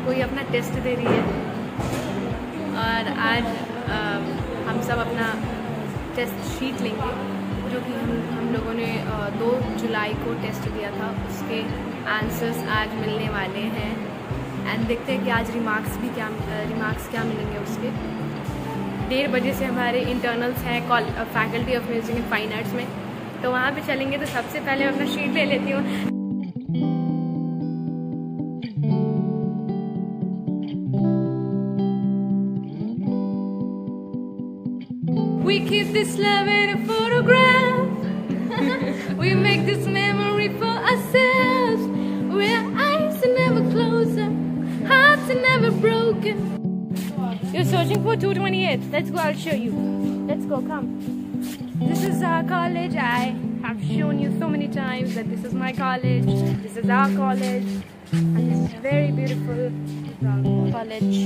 कोई अपना टेस्ट दे रही है। और आज हम सब अपना टेस्ट शीट लेंगे, जो कि हम लोगों ने 2 जुलाई को टेस्ट दिया था, उसके आंसर्स आज मिलने वाले हैं। एंड देखते हैं कि आज रिमार्क्स क्या मिलेंगे उसके। 1:30 बजे से हमारे इंटरनल्स हैं faculty of music and fine arts में, तो वहाँ पे चलेंगे। तो सबसे पहले अपना शीट ले लेती हूँ। We keep this love in a photograph. We make this memory for ourselves. Where eyes are never closer, hearts are never broken. You're searching for 228. Let's go, I'll show you. Let's go, come. This is our college. I have shown you so many times that this is my college. This is our college. And this is very beautiful college.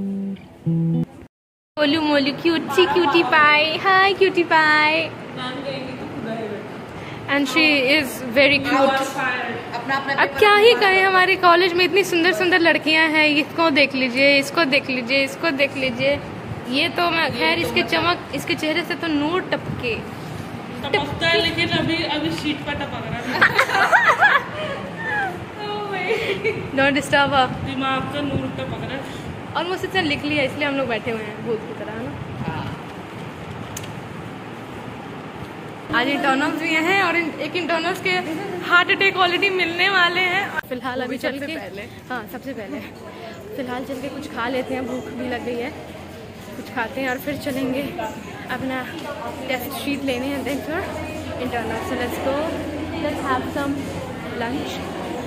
Molu Molu cutie pie. Hi cutie pie. And she is very cute. अब क्या ही कहें, हमारे college में इतनी सुंदर सुंदर लड़कियां हैं। इसको देख लीजिए, इसको देख लीजिए, इसको देख लीजिए। ये तो मैं खैर इसके चमक, इसके चेहरे से तो नूर टपके टपकता है, लेकिन अभी शीट पर टपक रहा है। Don't disturb her. दिमाग का नूर टपक रहा है। और मुझसे इतना लिख लिया, इसलिए हम लोग बैठे हुए हैं भूत की तरह, है ना। आज इंटरनल्स भी हैं और एक इंटरनल्स के हार्ट अटैक ऑलरेडी मिलने वाले हैं। फिलहाल अभी चल के सबसे पहले फिलहाल चल के कुछ खा लेते हैं, भूख भी लग गई है। कुछ खाते हैं और फिर चलेंगे अपना टेस्ट शीट लेने हैं देन फिर internal. So let's go, let's have some lunch.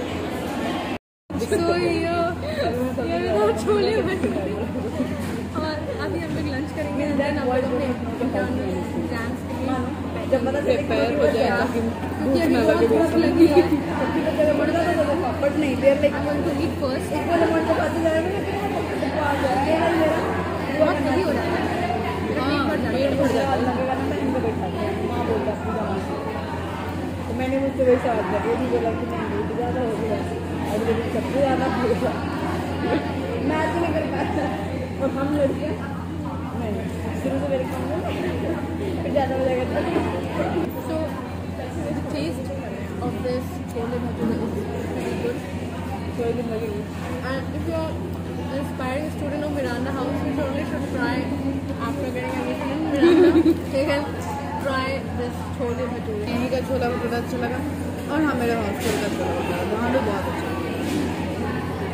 So ये छोले भटूरे, और अभी हम लोग लंच करेंगे। देन हम लोग अपने इंटरनल एग्जाम्स के लिए जब पता प्रिपेयर हो जाएगा, क्योंकि अभी बहुत भूख लगी है। पापड़ नहीं दे रहे, लेकिन टू ईट फर्स्ट। एक वाला मोड़ तो खाते जा रहे हैं, बहुत कभी हो रहा है। पेट भर जाता है, लगेगा ना मैं इनको बैठा माँ बोल रहा तो मैंने मुझसे वैसा आता है, ये बोला कि नहीं बहुत ज़्यादा हो गया, अब लेकिन सबसे ज़्यादा होगा। मैं तो नहीं कर पाता, और हम लड़कियाँ नहीं शुरू से मेरे काम में फिर ज़्यादा हो जाएगा। So the taste of this chole bhature is very good. Very good. And if you are an aspiring student of Miranda House, you surely should try, after getting admission in Miranda, you can try this chole bhature. यहीं का छोला भटूरा अच्छा लगा, और हाँ मेरे hostel का छोला भटूरा वहाँ भी बहुत अच्छा लगा।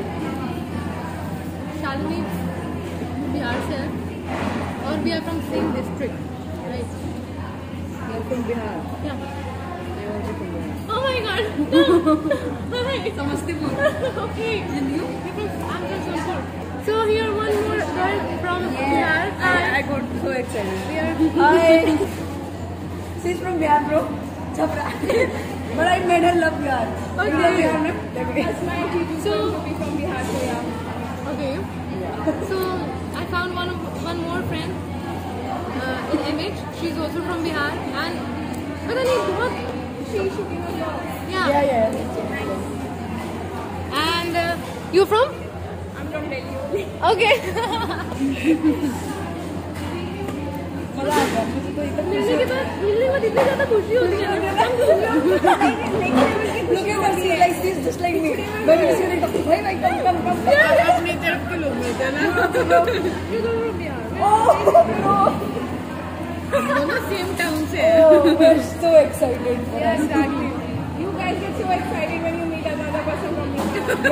शालिनी बिहार से है, और we are from same district, right? From Bihar. Yeah. I also from Bihar. Oh my God! Hi. Samastipur. Okay. And you? I'm from Samastipur. So here one more girl from Bihar. I got so excited. Hi. She's from Bihar, bro. Chapra. But I made her love Bihar. Okay. My teacher so be from Bihar, so yeah. Okay. Yeah. So I found one more friend. In image, she's also from Bihar, and but I need what she should be yeah. And you from? I'm from Delhi. Okay. मजा आ गया मुझे तो इतना मिलने के बाद इतनी ज़्यादा खुशी होती है। Look at her, she like this, just like me. मैं भी किसी को देखता हूँ, भाई कम। अपनी तरफ के लोग मिलते हैं ना। You go from Bihar. Oh. दोनों सेम टाउन से हैं। Oh, we're so excited. Yeah, exactly. You guys get so excited when you meet another person from Bihar.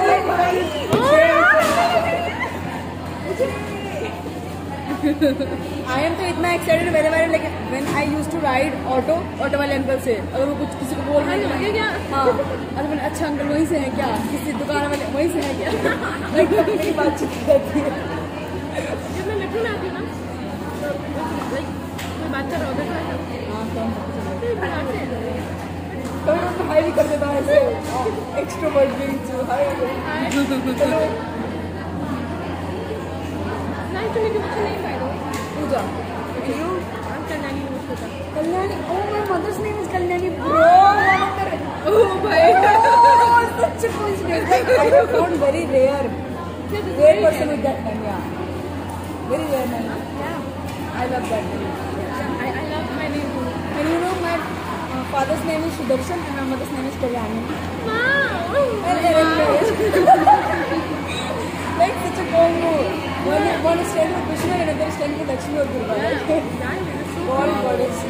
I am तो इतना excited मेरे बारे में, लेकिन when I used to ride auto वाले अंकल से, अगर वो कुछ किसी को बोल रहे हैं क्या, हाँ, अरे मैंने अच्छा अंकल वहीं से हैं क्या, किसी दुकान वाले वहीं से हैं क्या, मेरी बातचीत करती है। जब मैं मेट्रो में आती हूँ ना, मैं बात कर रहा हूँ, कभी हाई भी कर देता है ऐसे, एक्सट्रोवर्ट भी हाई। Nice to meet you. What's your name, by the way? Pooja. And you? I'm Kalyani. Kalyani. Oh, my mother's name is Kalyani. Bro. Oh, bhai. Oh, such a coincidence. Like, I have found very rare Great person with that name, yeah. Very rare name. Yeah. I love that name. I love my name too. And you know, my father's name is Sudarshan and my mother's name is Kalyani. Wow. Like such a combo. One is staying with Krishna and another is staying with Lakshmi or Durga. God goddess.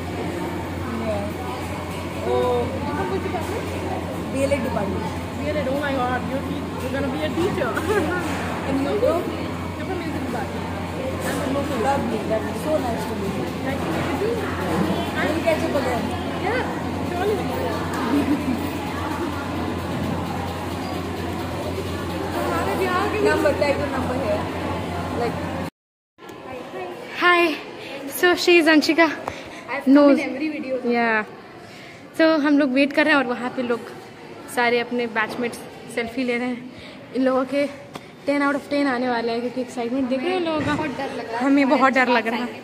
Yeah. Oh. DLA department. DLA, oh my god, you're gonna be a teacher. And you go? You're from music department. Lovely. That is so nice to meet you. Nice to meet you too. We'll catch up again. Yeah, surely. Number, tag your number here. Like. Hi. So she is Anshika. I've No. come in every video. Yeah. तो हम लोग wait कर रहे हैं और वहाँ पे लोग सारे अपने बैचमेट्स सेल्फी ले रहे हैं। इन लोगों के 10 out of 10 आने वाला है क्योंकि एक्साइटमेंट देख रहे हैं लोगों का। हमें बहुत डर लग रहा है।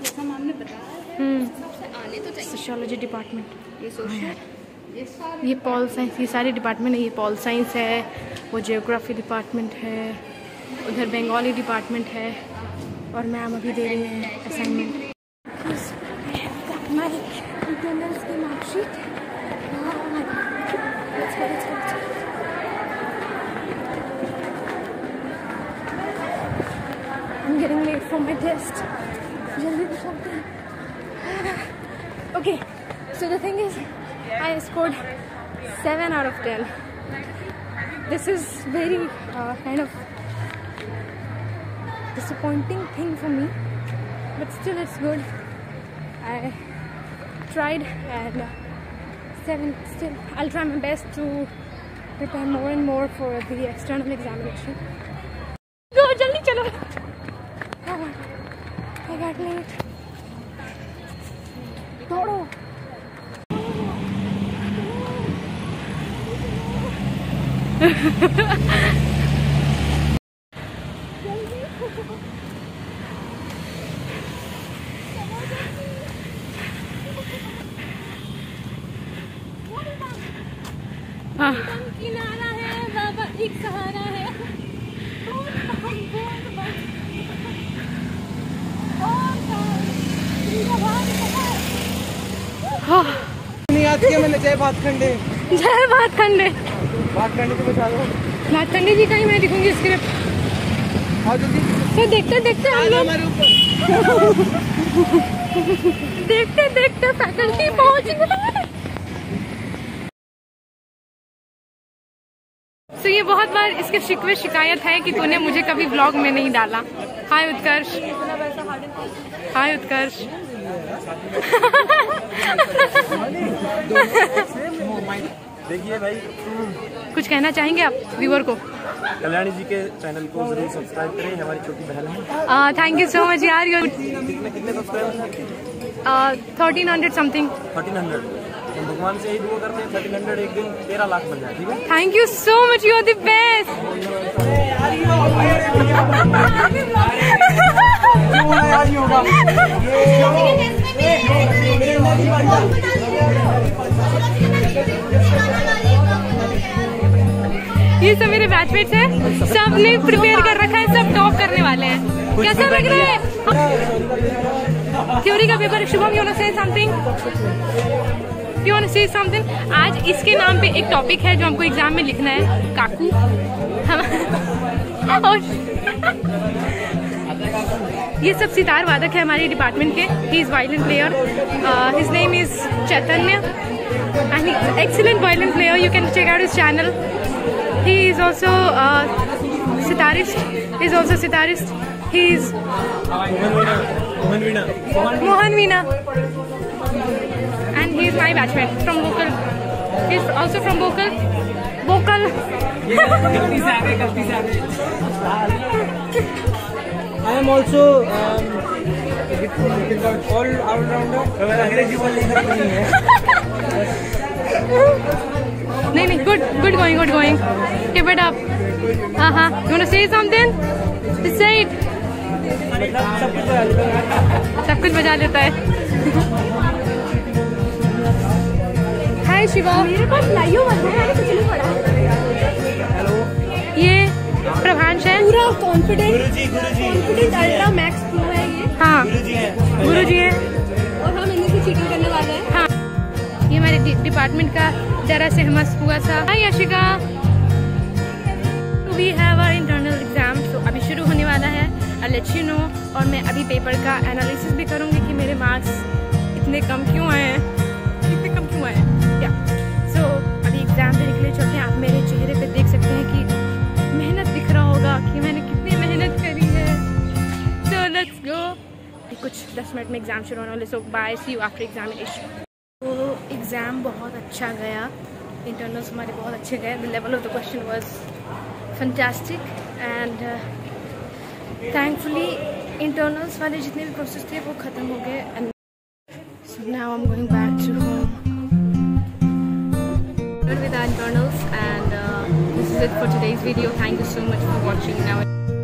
सोशियोलॉजी डिपार्टमेंट, ये पॉल साइंस, ये सारे डिपार्टमेंट है। ये पॉल साइंस है, वो जियोग्राफी डिपार्टमेंट है, उधर बंगाली डिपार्टमेंट है और मैम अभी दे रही है असाइनमेंट। Attendance की marksheet. Let's go. I'm getting late for my test. जल्दी तो चलते हैं। Okay, so the thing is, I scored 7 out of 10. This is very kind of disappointing thing for me, but still it's good. I tried and 7 still. I'll try my best to prepare more and more for the external examination. Go, jaldi chalo. Oh, I got late. Dodo. किनारा है बाबा, एक सहारा है। याद किया मैंने। जय भातखंडे। जय भातखंडे। भातखंडे को बचा दो। भातखंडे जी का ही मैं दिखूंगी स्क्रिप्ट। आओ जल्दी। तो देखते देखते हम लोग देखते देखते फैकल्टी पहुंच गए। तो ये बहुत बार इसके शिकवे शिकायत है कि तूने मुझे कभी व्लॉग में नहीं डाला। हाय उत्कर्ष। हाय उत्कर्ष। देखिए भाई, कुछ कहना चाहेंगे आप व्यूअर को? कल्याणी जी के चैनल को जरूर सब्सक्राइब करें, हमारी छोटी बहन है। थैंक यू सो मच यार। कितने सब्सक्राइबर? 1300 समथिंग। 1300। तो भगवान से यही दुआ करते हैं 1300 एक दिन 13 लाख बन जाए। ठीक है, thank you so much, you are the best. ये सब मेरे बैचमेट्स हैं, सबने प्रिपेयर कर रखा है, सब टॉप करने वाले हैं। कैसा लग रहा है? थ्योरी का paper. Shubham, you want to say something? You want to say something? आज इसके नाम पे एक टॉपिक है जो हमको एग्जाम में लिखना है, काकू। और ये सब सितार वादक है हमारे डिपार्टमेंट के। He is violin player, his name is Chaitanya and he is excellent violin player. You can check out his channel. He is also sitarist. He is also sitarist. He is Mohan Veena, and he is my batchmate from vocal. He is also from vocal. I am also all rounder. अंग्रेजी बोलने का नहीं है। नहीं, good going. Keep it up. You want to say something? Just say it. सब कुछ बजा लेता है। हाय शिवा। मेरे पास लाइयो मत है, कुछ नहीं पड़ा। ये प्रभांश है। पूरा कॉन्फिडेंट अल्ट्रा मैक्स प्रो है ये। हाँ गुरु जी है। और हम इन्हीं से चीटिंग करने वाले हैं। हाँ ये हमारे डिपार्टमेंट का जरा से हमस हुआ था। Hi Yashika, we have our internal exam, तो अभी शुरू होने वाला है। I let you know. और मैं अभी पेपर का एनालिसिस भी करूँगी कि मेरे मार्क्स इतने कम क्यों आए हैं, इतने कम क्यों आए हैं। या सो अभी एग्जाम देने के लिए चलते हैं। आप मेरे चेहरे पे देख सकते हैं कि मेहनत दिख रहा होगा कि मैंने कितनी मेहनत करी है। So let's go. कुछ 10 मिनट में एग्जाम शुरू होने वाले। So bye, see you after examination. तो एग्ज़ाम बहुत अच्छा गया, इंटरनल्स हमारे बहुत अच्छे गए। The level of the question was fantastic and thankfully internals वाले जितने भी प्रोसेस थे वो ख़त्म हो गए। And so now I am going back to home with our internals, and this is it for today's video. Thank you so much for watching. Now